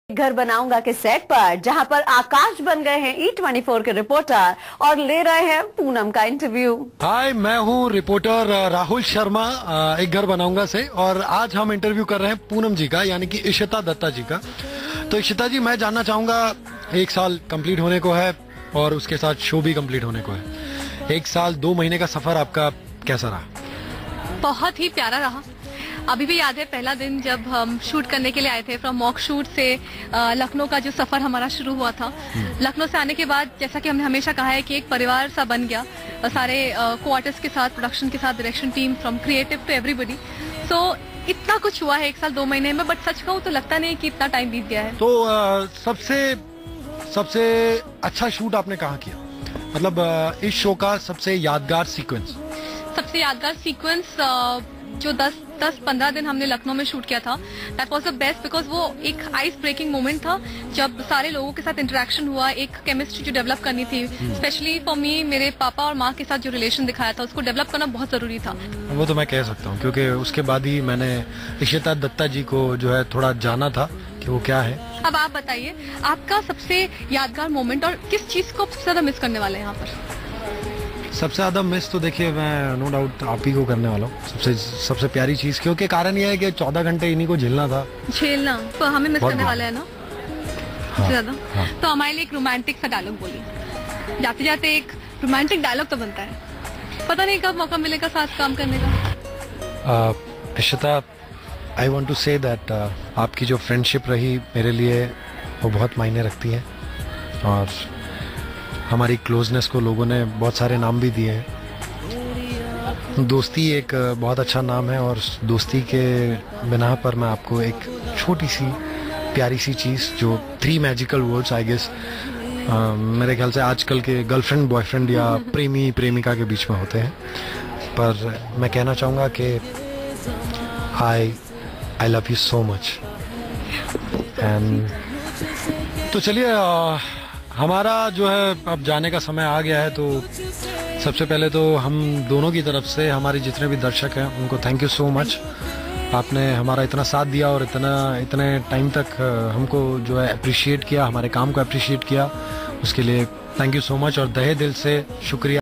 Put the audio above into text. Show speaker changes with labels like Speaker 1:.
Speaker 1: घर बनाऊंगा के सेट पर जहां पर आकाश बन गए हैं E24 के रिपोर्टर और ले रहे हैं पूनम का इंटरव्यू।
Speaker 2: हाय, मैं हूं रिपोर्टर राहुल शर्मा एक घर बनाऊंगा से, और आज हम इंटरव्यू कर रहे हैं पूनम जी का, यानी कि इशिता दत्ता जी का। तो इशिता जी, मैं जानना चाहूंगा, 1 साल कंप्लीट होने को है और उसके साथ शो भी कंप्लीट होने को है। 1 साल 2 महीने का सफर आपका कैसा रहा?
Speaker 3: बहुत ही प्यारा रहा। अभी भी याद है पहला दिन जब हम शूट करने के लिए आए थे। फ्रॉम मॉक शूट से लखनऊ का जो सफर हमारा शुरू हुआ था। लखनऊ से आने के बाद जैसा कि हमने हमेशा कहा है कि एक परिवार सा बन गया, सारे को-आर्टिस्ट के साथ, प्रोडक्शन के साथ, direction team, from creative to everybody. So इतना कुछ हुआ है 1 साल 2 महीने में, बट सच कहूँ तो लगता नहीं कि इतना टाइम बीत गया है।
Speaker 2: तो सबसे अच्छा शूट आपने कहाँ किया? मतलब इस शो का सबसे यादगार सीक्वेंस?
Speaker 3: सबसे यादगार सीक्वेंस जो 10-15 दिन हमने लखनऊ में शूट किया था, that was the best, because वो एक आइस ब्रेकिंग मोमेंट था जब सारे लोगों के साथ इंटरेक्शन हुआ, एक केमिस्ट्री जो डेवलप करनी थी। स्पेशली फॉर मी, मेरे पापा और माँ के साथ जो रिलेशन दिखाया था उसको डेवलप करना बहुत जरूरी था।
Speaker 2: वो तो मैं कह सकता हूँ, क्योंकि उसके बाद ही मैंने इशिता दत्ता जी को जो है थोड़ा जाना था कि वो क्या है।
Speaker 3: अब आप बताइए, आपका सबसे यादगार मोमेंट और किस चीज को सबसे ज्यादा मिस करने वाले हैं यहाँ पर?
Speaker 2: सबसे ज्यादा मिस तो देखिए, मैं नो डाउट आप ही को करने वाला हूँ। सबसे प्यारी चीज, क्योंकि कारण यह है कि 14 घंटे इन्हीं को झेलना था।
Speaker 3: झेलना तो हमें मिस करने वाले है ना सबसे ज्यादा।
Speaker 2: हाँ।
Speaker 3: तो हमारे लिए एक रोमांटिक सा डायलॉग बोलिए, जाते जाते एक रोमांटिक डायलॉग तो बनता है। पता नहीं कब मौका मिलेगा साथ काम करने का।
Speaker 2: Ishita, I want to say that आपकी जो फ्रेंडशिप रही मेरे लिए वो बहुत मायने रखती है, और हमारी क्लोजनेस को लोगों ने बहुत सारे नाम भी दिए हैं। दोस्ती एक बहुत अच्छा नाम है, और दोस्ती के बिना पर मैं आपको एक छोटी सी प्यारी सी चीज़, जो 3 मैजिकल वर्ड्स आई गेस मेरे ख्याल से आजकल के गर्लफ्रेंड बॉयफ्रेंड या प्रेमी प्रेमिका के बीच में होते हैं, पर मैं कहना चाहूँगा कि I love you so much. And तो चलिए, हमारा जो है अब जाने का समय आ गया है। तो सबसे पहले तो हम दोनों की तरफ से, हमारे जितने भी दर्शक हैं उनको थैंक यू सो मच। आपने हमारा इतना साथ दिया और इतने टाइम तक हमको जो है अप्रिशिएट किया, हमारे काम को अप्रिशिएट किया, उसके लिए थैंक यू सो मच और तहे दिल से शुक्रिया।